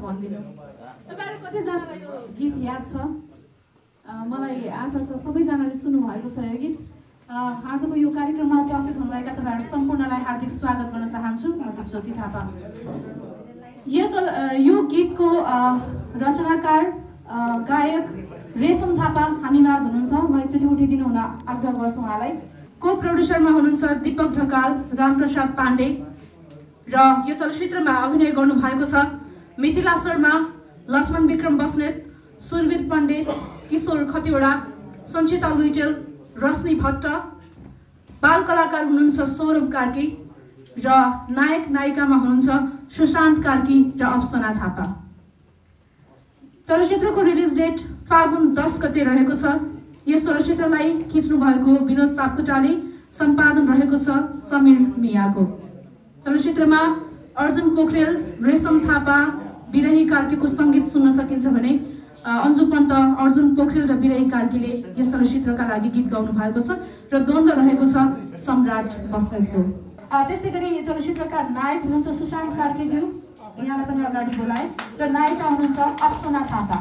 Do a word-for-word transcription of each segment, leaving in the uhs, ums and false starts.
भनिदिनु। तपाईहरु कतिजनालाई यो गीत याद छ? मलाई आशा छ सबैजनाले सुन्नु भएको छ यो गीत। आजको यो कार्यक्रममा उपस्थित हुनुभएका तपाईहरु सम्पूर्णलाई हार्दिक स्वागत गर्न चाहन्छु। म दिपज्योति थापा। यो चल यो गीतको रचनाकार गायक रेशम थापा हामीमाझ हुनुहुन्छ। म एकचोटि उठिदिनु हुन आग्रह गर्छु उहाँलाई। को प्रोड्युसरमा हुनुहुन्छ दीपक ढकाल, रामप्रसाद पाण्डे र यो चलचित्रमा अभिनय गर्नु भएको छ मिथिला शर्मा, लक्ष्मण विक्रम बस्नेत, सुरवीर पण्डित, किशोर खतिवडा, सञ्चिता लुइटेल, रश्मि भट्ट। बाल कलाकार हुनुहुन्छ सौरभ कार्की र नायक नायिकामा हुनुहुन्छ सुशान्त कार्की र अफसना थापा। चलचित्रको रिलिज डेट फागुन दस गते रहेको छ। यस चलचित्रलाई खिच्नु भएको विनोद सापकोटाले, सम्पादन रहेको छ समीर मियाको। चलचित्रमा अर्जुन पोखरेल, रेशम थापा, बिरही कार्कीको सङ्गीत सुन्न सकिन्छ भने अन्जु पन्त, अर्जुन पोखरेल र बिरही कार्कीले यस चलचित्रका लागि गीत गाउनु भएको छ र द्वन्द्व रहेको छ सम्राट बस्नेतको। त्यस्तै गरी यो चलचित्रका नायक हुनुहुन्छ सुशान्त कार्कीज्यू, यहाँलाई पनि अगाडि बोलाए, र नायिका हुनुहुन्छ अफसना थापा।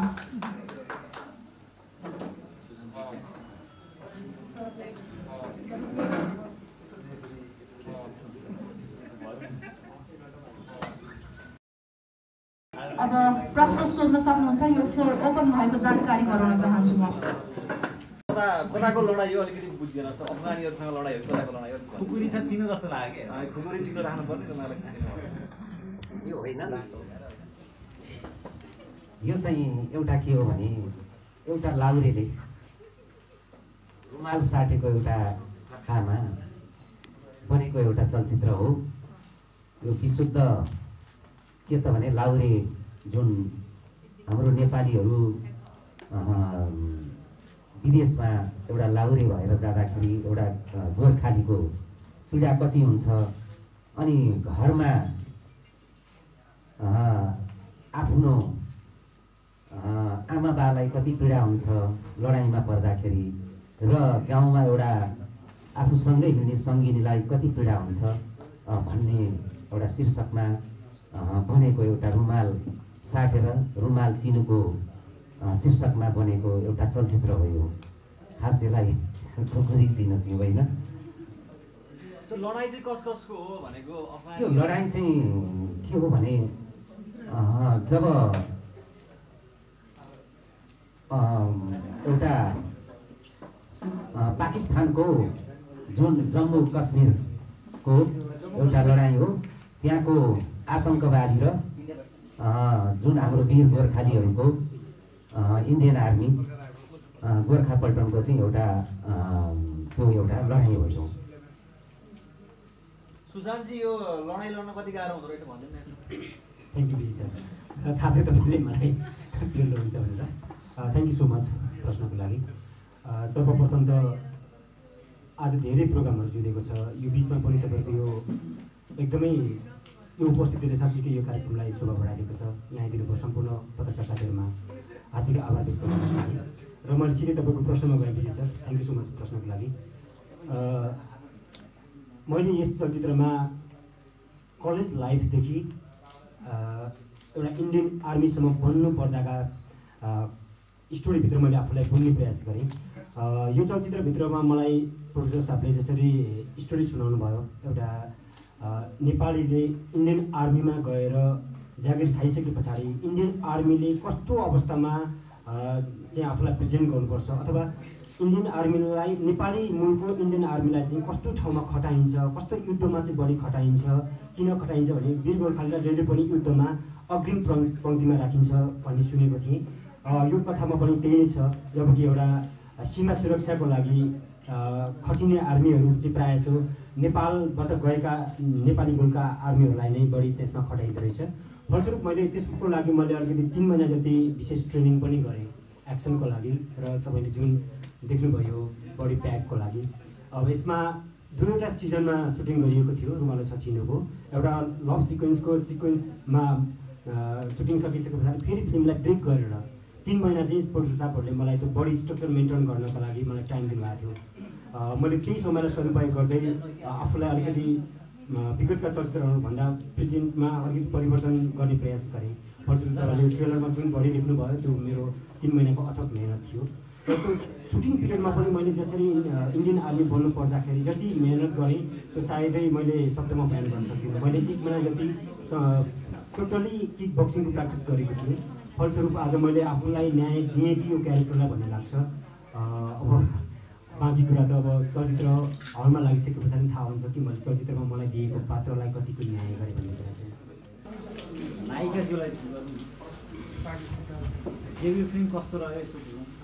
अब प्रश्न सोध्न सक्नुहुन्छ। यो फ्लोर ओपन भएको जानकारी गराउन चाहन्छु म। कता कताको लडाई हो अलिकति बुझिएन। अफगानीहरुसँग लडाई हो, कताको लडाई हो? खुकुरी छ चिनो जस्तो लाग्यो के? खुकुरी चिनो राख्नु पर्ने उनीहरुलाई चिनो। यो होइन, यो चाहिँ एउटा के हो भने एउटा लाउरेले रुमाल साटेको एउटा आँखामा बनेको एउटा चलचित्र हो। यो विशुद्ध के त भने लाउरे जुन हाम्रो नेपालीहरू विदेशमा एउटा लाउरे भएर जाँदाखेरि एउटा गोर्खालीको पीडा कति हुन्छ, अनि घरमा आफ्नो आमा बालाई कति पीडा हुन्छ लडाइँमा पर्दाखेरि, र गाउँमा एउटा आफूसँगै हिँड्ने सङ्गिनीलाई कति पीडा हुन्छ भन्ने एउटा शीर्षकमा बनेको एउटा रुमाल साटेर रुमाल चिनुको शीर्षकमा बनेको एउटा चलचित्र हो यो। खास यसलाई खुकुरी चिनो चाहिँ होइन। त्यो लडाई चाहिँ कस कसको हो भनेको? त्यो लडाई चाहिँ के हो भने जब एउटा पाकिस्तानको जुन जम्मू कश्मीरको एउटा लडाई हो, त्यहाँको आतङ्कवादी र जुन हाम्रो वीर गोर्खालीहरूको इन्डियन आर्मी गोर्खा पल्टनको चाहिँ एउटा त्यो एउटा लडाइँ हो यो। सुशान्तजी, यो लडाइँ लड्न कति गाह्रो हुँदो रहेछ भन्नु न। Thank you Vijay sir. थाहा थियो तपाईँले मलाई क्लियर हुन्छ भनेर। थ्याङ्क यू सो मच प्रश्नको लागि। सर्वप्रथम त आज धेरै प्रोग्रामहरू जोडिएको छ, यो बिचमा पनि तपाईँको यो एकदमै यो उपस्थितिले साँच्चीकै यो कार्यक्रमलाई शोभा बढाइदिएको छ। यहाँ आइदिनुभयो सम्पूर्ण पत्रकार साथीहरूमा हार्दिक आभार व्यक्त गर्न चाहन्छु। र मैले सिधै तपाईँको प्रश्नमा गएँ Vijay sir, thank you so much प्रश्नको लागि। मैले यस चलचित्रमा कलेज लाइफदेखि एउटा इन्डियन आर्मीसम्म बन्नु पर्दाका स्टोरीभित्र मैले आफूलाई बुझ्ने प्रयास गरेँ। यो चलचित्रभित्रमा मलाई प्रोड्युसर साहबले जसरी स्टोरी सुनाउनु भयो, एउटा नेपालीले इन्डियन आर्मीमा गएर जागिर खाइसके पछाडि इन्डियन आर्मीले कस्तो अवस्थामा चाहिँ आफूलाई प्रेजेन्ट गर्नुपर्छ, अथवा इन्डियन आर्मीलाई नेपाली मूलको इन्डियन आर्मीलाई चाहिँ कस्तो ठाउँमा खटाइन्छ, कस्तो युद्धमा चाहिँ बढी खटाइन्छ, किन खटाइन्छ भने वीर गोर्खालीलाई जहिले पनि युद्धमा अग्रिम पङ्क्तिमा राखिन्छ भन्ने सुनेको थिएँ। यो कथामा पनि त्यही नै छ। जबकि एउटा सीमा सुरक्षाको लागि खटिने आर्मीहरू चाहिँ प्रायः जसो नेपालबाट गएका नेपाली मूलका आर्मीहरूलाई नै बढी त्यसमा खटाइँदो रहेछ। फलस्वरूप मैले त्यसको लागि मैले अलिकति तिन महिना जति विशेष ट्रेनिङ पनि गरेँ एक्सनको लागि, र तपाईँले जुन देख्नुभयो बडी प्याकको लागि। अब यसमा दुईवटा सिजनमा सुटिङ गरिएको थियो रुमाल छचिनुको। एउटा लभ सिक्वेन्सको सिक्वेन्समा सुटिङ सकिसके पछाडि फेरि फिल्मलाई ब्रेक गरेर तिन महिना चाहिँ प्रोड्युसर साहबहरूले मलाई त्यो बडी स्ट्रक्चर मेन्टेन गर्नको लागि मलाई टाइम दिनुभएको थियो। मैले त्यही समयलाई सदुपयोग गर्दै आफूलाई अलिकति विगतका चलचित्रहरूभन्दा प्रेजेन्टमा अलिकति परिवर्तन गर्ने प्रयास गरेँ। फलस्वरूप तपाईँले ट्रेलरमा जुन बढी देख्नुभयो त्यो मेरो तिन महिनाको अथक मेहनत थियो र त्यो सुटिङ पिरियडमा पनि मैले जसरी इन्डियन आर्मी बन्नु पर्दाखेरि जति मेहनत गरेँ त्यो सायदै मैले शब्दमा बयान गर्न सक्दिनँ। मैले एक महिना जति टोटली किक बक्सिङको प्र्याक्टिस गरेको थिएँ। फलस्वरूप आज मैले आफूलाई न्याय दिएँ कि यो क्यारेक्टरलाई भन्ने लाग्छ। अब बाँकी कुरा त अब चलचित्र हलमा लागिसके पछाडि थाहा हुन्छ कि मैले चलचित्रमा मलाई दिएको पात्रलाई कतिको न्याय गरेँ भन्ने कुरा चाहिँ। नायिकाज्यूलाई डेब्यु फिल्म कस्तो रह्यो यसो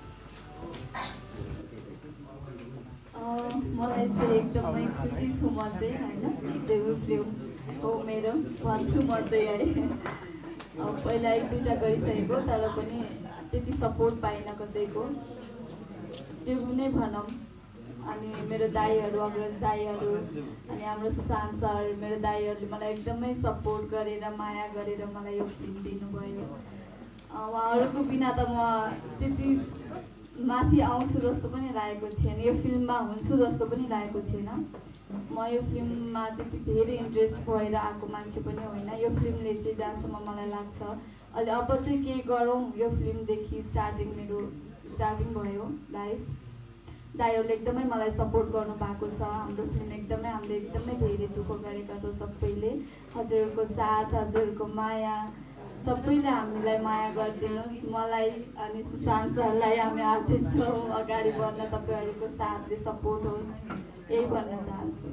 मलाई चाहिँ एकदमै खुसी छु म चाहिँ होइन डेब्यु फिल्म हो मेरो भन्छु म चाहिँ है। पहिला एक दुईवटा गरिसकेको तर पनि त्यति सपोर्ट पाइनँ कसैको डेब्यु नै भनौँ। अनि मेरो दाईहरू अग्रज दाईहरू अनि हाम्रो सुशान्त सर मेरो दाईहरूले मलाई एकदमै सपोर्ट गरेर माया गरेर मलाई यो फिल्म दिनुभयो। उहाँहरूको बिना त म त्यति माथि आउँछु जस्तो पनि लागेको थिएन, यो फिल्ममा हुन्छु जस्तो पनि लागेको थिएन। म यो फिल्ममा त्यति धेरै इन्ट्रेस्ट भएर आएको मान्छे पनि होइन। यो फिल्मले चाहिँ जहाँसम्म मलाई लाग्छ अहिले अब चाहिँ के गरौँ यो फिल्मदेखि स्टार्टिङ मेरो स्टार्टिङ भयो लाइफ। दाइहरूले एकदमै मलाई सपोर्ट गर्नु भएको छ। हाम्रो फिल्म एकदमै हामीले एकदमै धेरै दुःख गरेका छौँ सबैले। हजुरहरूको साथ हजुरहरूको माया सबैले हामीलाई माया गरिदिनुहोस्। मलाई अनि सुशान्त सरलाई हामी आर्टिस्ट हौँ, अगाडि बढ्न तपाईँहरूको साथले सपोर्ट होस् यही भन्न चाहन्छु।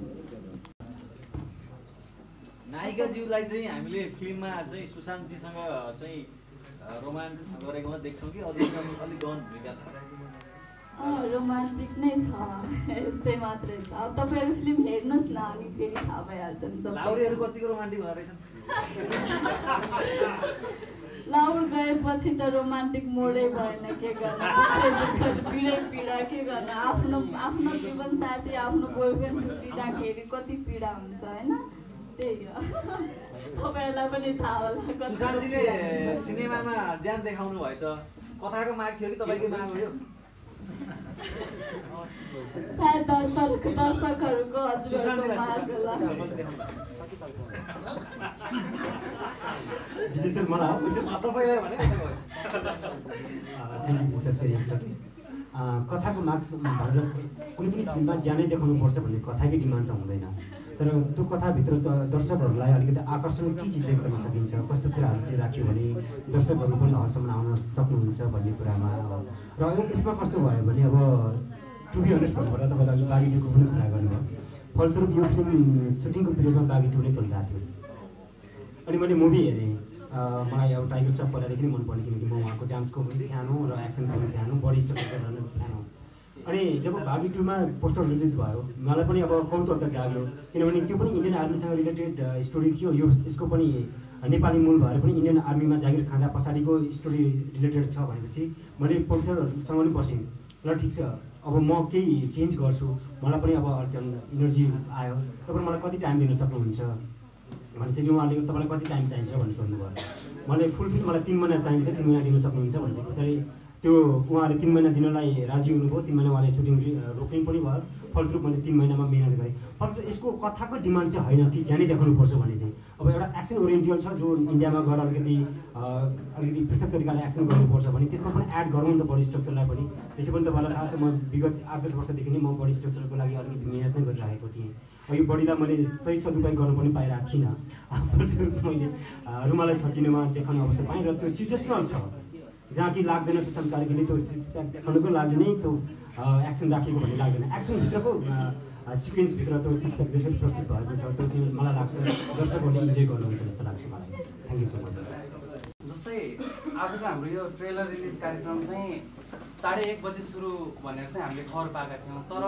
नायिकाज्यूलाई चाहिँ हामीले फिल्ममा चाहिँ सुशान्तजीसँग चाहिँ रोमान्स गरेकोमा देख्छौँ कि अलिक अलिक गहन भूमिका छ? रोमान्टिक नै छ, यस्तै मात्रै छ। अब तपाईँहरू फिल्म हेर्नुहोस् न अनि फेरि थाहा भइहाल्छ नि। लाउरेहरू कतिको रोमान्टिक हुँदो रहेछन्? लाउर गएपछि त रोमान्टिक मोडै भएन, के गर्नु पीडै पीडा के गर्नु। आफ्नो आफ्नो जीवन साथी आफ्नो बोयफ्रेन्ड छुट्टिँदाखेरि कति पीडा हुन्छ होइन, त्यही हो। तपाईँहरूलाई पनि थाहा होला। सुशान्तजीले सिनेमामा ज्यान देखाउनु भएछ, कथाको माग थियो कि तपाईँकै माग हो यो? सायद दर्शक दर्शकहरूको हजुरहरूको माग होला। विशेष सर मलाई तपाईँलाई भने थ्याङ्क यू सर फेरि एकचोटि कथाको माग भनेर कुनै पनि फिल्ममा ज्यानै देखाउनुपर्छ भन्ने कथाकै डिमान्ड त हुँदैन। तर त्यो कथाभित्र दर्शकहरूलाई अलिकति आकर्षण के चिज देखाउन सकिन्छ, कस्तो कुराहरू चाहिँ राख्यो भने दर्शकहरू पनि हलसम्म आउन सक्नुहुन्छ भन्ने कुरामा। र यसमा कस्तो भयो भने अब टु बी अनेस्ट भन्नुपर्दा तपाईँले अघि बागी टूको पनि कुरा गर्नुभयो। फलस्वरूप यो फिल्म सुटिङको पिरियडमा बागी टू नै चलिरहेको थियो। अनि मैले मुभी हेरेँ, मलाई अब टाइगर स्टाफ पहिलादेखि नै मनपर्ने किनकि म उहाँको डान्सको पनि फ्यान हो र एक्सनको पनि फ्यान हो, बडी स्ट्रक्चर फ्यान हो। अनि जब बागी टूमा पोस्टर रिलिज भयो मलाई पनि अब कौतूहलता जाग्यो, किनभने त्यो पनि इन्डियन आर्मीसँग रिलेटेड स्टोरी थियो। यो यसको पनि नेपाली मूल भएर पनि इन्डियन आर्मीमा जागिर खाँदा पछाडिको स्टोरी रिलेटेड छ भनेपछि मैले प्रोड्युसरहरूसँग पनि बसेँ, ल ठिक छ अब म केही चेन्ज गर्छु, मलाई पनि अब अर्जन इनर्जी आयो, तपाईँ मलाई कति टाइम दिन सक्नुहुन्छ भनेपछि उहाँले तपाईँलाई कति टाइम चाहिन्छ भनेर सोध्नुभयो। मैले फुल फिल्म मलाई तिन महिना चाहिन्छ, तिन महिना दिन सक्नुहुन्छ भनेपछि पछाडि त्यो उहाँले तिन महिना दिनलाई राजी हुनुभयो। तिन महिना उहाँले सुटिङ रोक्ने पनि भयो। फलस्वरूप मैले तिन महिनामा मेहनत गरेँ। फलस्वरूप यसको कथाको डिमान्ड चाहिँ होइन कि ज्यानै देखाउनुपर्छ भन्ने चाहिँ। अब एउटा एक्सन ओरिएन्टेड छ जो इन्डियामा गएर अलिकति अलिकति पृथक तरिकाले एक्सन गर्नुपर्छ भने त्यसमा पनि एड गरौँ नि त बडी स्ट्रक्चरलाई पनि। त्यसै पनि तपाईँलाई थाहा छ म विगत आठ दस वर्षदेखि नै म बडी स्ट्रक्चरको लागि अलिकति मेहनत नै गरिरहेको थिएँ। यो बडीलाई मैले सही सदुपयोग गर्नु पनि पाइरहेको थिइनँ। फलस्वरूप मैले रुमालाई छचिनेमा देखाउने अवस्था पाएँ र त्यो सिचुएसनल छ जहाँ कि लाग्दैन सुशान्त कार्कीले त्यो सिक्स प्याक देखाउनुको लागि नै त्यो एक्सन राखेको भन्ने लाग्दैन। एक्सनभित्रको सिक्वेन्सभित्र त्यो सिक्स प्याक जसरी प्रस्तुत भएको छ त्यो चाहिँ मलाई लाग्छ दर्शकहरूले इन्जोय गर्नुहुन्छ जस्तो लाग्छ मलाई। Thank you so much. जस्तै आजको हाम्रो यो ट्रेलर रिलिज कार्यक्रम चाहिँ साढे एक बजे सुरु भनेर चाहिँ हामीले खबर पाएका थियौँ, तर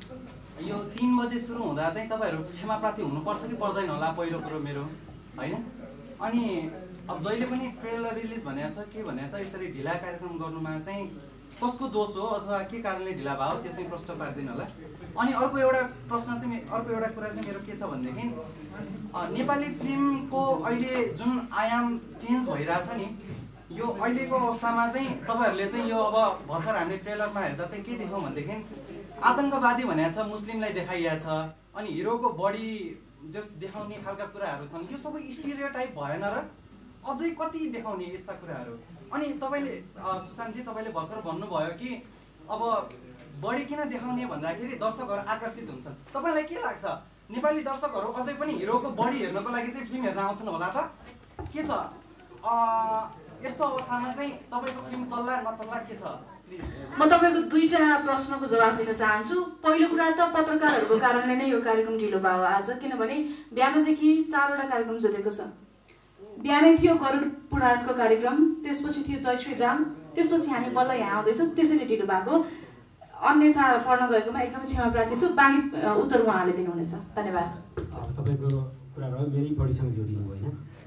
यो तिन बजे सुरु हुँदा चाहिँ तपाईँहरू क्षमाप्रार्थी हुनुपर्छ कि पर्दैन होला पहिलो कुरो मेरो होइन। अनि अब जहिले पनि ट्रेलर रिलिज भनेको छ के भनेको छ यसरी ढिला कार्यक्रम गर्नुमा चाहिँ कसको दोष हो अथवा के कारणले ढिला भयो त्यो चाहिँ प्रश्न पार्दैन होला। अनि अर्को एउटा प्रश्न चाहिँ अर्को एउटा कुरा चाहिँ मेरो के छ भनेदेखि नेपाली फिल्मको अहिले जुन आयाम चेन्ज भइरहेछ नि, यो अहिलेको अवस्थामा चाहिँ तपाईँहरूले चाहिँ यो अब भर्खर हामीले ट्रेलरमा हेर्दा चाहिँ के देख्यौँ भनेदेखि आतङ्कवादी भनेको छ, मुस्लिमलाई देखाइएको छ, अनि हिरोको बडी जस देखाउने खालका कुराहरू छन्। यो सबै स्टिरियोटाइप भएन र अझै कति देखाउने यस्ता कुराहरू। अनि तपाईँले सुशान्तजी तपाईँले भर्खर भन्नुभयो कि अब बढी किन देखाउने भन्दाखेरि दर्शकहरू आकर्षित हुन्छन्। तपाईँलाई के लाग्छ नेपाली दर्शकहरू अझै पनि हिरोको बढी हेर्नको लागि चाहिँ फिल्म हेर्न आउँछन् होला त? के छ यस्तो अवस्थामा चाहिँ तपाईँको फिल्म चल्ला नचल्ला के छ? म तपाईँको दुईटा प्रश्नको जवाब दिन चाहन्छु। पहिलो कुरा त पत्रकारहरूको कारणले नै यो कार्यक्रम ढिलो भयो आज, किनभने बिहानदेखि चारवटा कार्यक्रम जोडेको छ। बिहानै थियो गरुड पुराणको कार्यक्रम, त्यसपछि थियो जय श्री राम, त्यसपछि हामी बल्ल यहाँ आउँदैछौँ, त्यसैले ढिलो भएको। अन्यथा पढ्न गएकोमा एकदमै क्षमा प्रार्थी छु। बाँकी उत्तर उहाँले दिनुहुनेछ। धन्यवाद। तपाईँको कुरा रह्यो, मेरै बडीसँग जोडिनु होइन।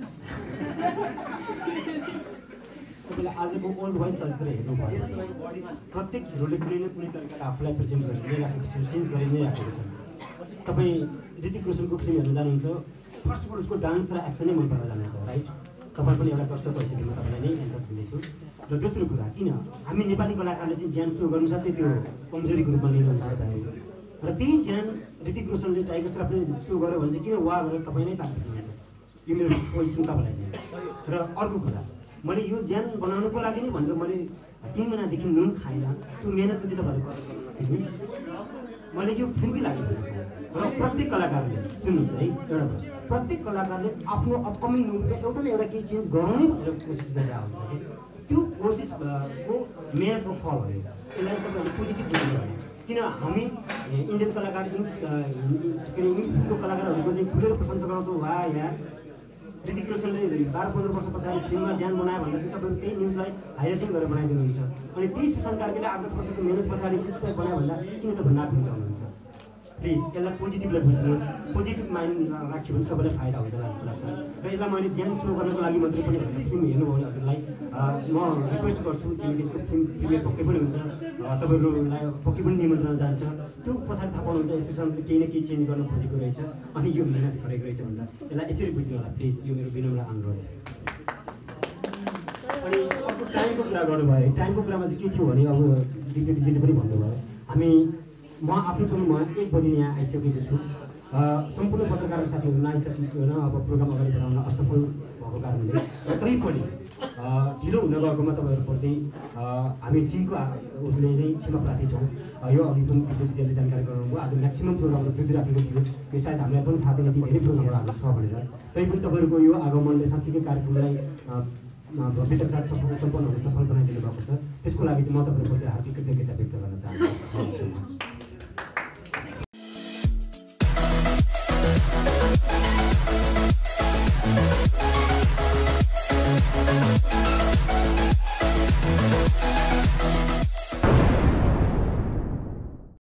तपाईँले आजको ओल्ड भोइस चलचित्र हेर्नुभयो, प्रत्येक हिरोले कुनै न कुनै तरिकाले आफूलाई प्रेजेन्ट गरेर नै राखेको छ, चेन्ज गरेर नै राखेको छ। तपाईँ ऋतिक रोशनको फिल्म हेर्न जानुहुन्छ, फर्स्ट अफ अल उसको डान्स र एक्सनै मन पर्न जानुहुन्छ, राइट? तपाईँ पनि एउटा दर्शक भइसक्यो, म तपाईँलाई नै एन्सर दिँदैछु। र दोस्रो कुरा, किन हामी नेपाली कलाकारले चाहिँ ज्यान सुरु गर्नु साथै त्यो कमजोरीको रूपमा लिनुहुन्छ तपाईँको, र त्यही ज्यान ऋतिक रोशनले टाइगर श्रफले सुरु गर्यो भने चाहिँ किन वा गरेर तपाईँ नै ताकत दिनुहुन्छ? यो मेरो क्वेसन तपाईँलाई चाहिँ। र अर्को कुरा, मैले यो ज्यान बनाउनुको लागि नै भनेर मैले तिन महिनादेखि नुन खाएर त्यो मेहनतको चाहिँ तपाईँहरू कदर गर्न नसिक्ने, मैले यो फिल्मकै लागि भनेको। र प्रत्येक कलाकारले सुन्नुहोस् है, एउटा प्रत्येक कलाकारले आफ्नो अपकमिङ मुभीमा एउटा न एउटा केही चेन्ज गराउने भनेर कोसिस गरिरहेको हुन्छ कि त्यो कोसिसको मेहनतको फल हो। यसलाई तपाईँहरूले पोजिटिभ बुझ्नु भने, किन हामी इन्डियन कलाकार इङ्ग्लिस के अरे इङ्ग्लिस फिल्मको कलाकारहरूको चाहिँ खुलेर प्रशंसा गराउँछौँ, वा या ऋतिक रोशनले बाह्र पन्ध्र वर्ष पछाडि फिल्ममा ज्यान बनायो भन्दा चाहिँ तपाईँहरू त्यही न्युजलाई हाइलाइटिङ गरेर बनाइदिनुहुन्छ। अनि त्यही सुशान्त कार्कीले आठ दस वर्षको मेहनत पछाडि सिक्स प्याक बनायो भन्दा किन तपाईँ नापिन्छ हुनुहुन्छ? प्लिज यसलाई पोजिटिभलाई बुझ्नुहोस्, पोजिटिभ माइन्ड राख्यो भने सबैलाई फाइदा हुन्छ जस्तो लाग्छ। र यसलाई मैले ज्यान सुरु गर्नको लागि मात्रै पनि फिल्म हेर्नुभयो भने हजुरलाई म रिक्वेस्ट गर्छु, किनकि यसको फिल्म प्रिमियर पक्कै पनि हुन्छ, तपाईँहरूलाई पक्कै पनि निमन्त्रण जान्छ। त्यो पछाडि थाहा पाउनुहुन्छ सुशान्तले केही न केही चेन्ज गर्न खोजेको रहेछ अनि यो मेहनत गरेको रहेछ भन्दा यसलाई यसरी बुझ्नु होला प्लिज, यो मेरो विनम्र अनुरोध। अनि अर्को टाइमको कुरा गर्नुभयो, टाइमको कुरामा चाहिँ के थियो भने अब दिदी दिदीले पनि भन्नुभयो, हामी म आफै पनि म एक बजी यहाँ आइसकेको छु। सम्पूर्ण पत्रकार साथीहरू नआइसकेको होइन, अब प्रोग्राम अगाडि बढाउन असफल भएको कारणले, र तै पनि ढिलो हुन गएकोमा तपाईँहरूप्रति हामी टिमको उसले नै क्षमा प्रार्थी छौँ। यो अघि पनि विद्युतीले जानकारी गराउनुभयो, आज म्याक्सिमम् प्रोग्रामहरू जोडिराखेको थियो, यो सायद हामीलाई पनि थाहा थिएन कि धेरै प्रोग्रामहरू आज छ भनेर। तैपनि तपाईँहरूको यो आगमनले साँच्चीकै कार्यक्रमलाई भव्यताका साथ सफल सम्पन्न हुन सफल बनाइदिनु भएको छ, त्यसको लागि चाहिँ म तपाईँहरूप्रति हार्दिक कृतज्ञता व्यक्त गर्न चाहन्छु।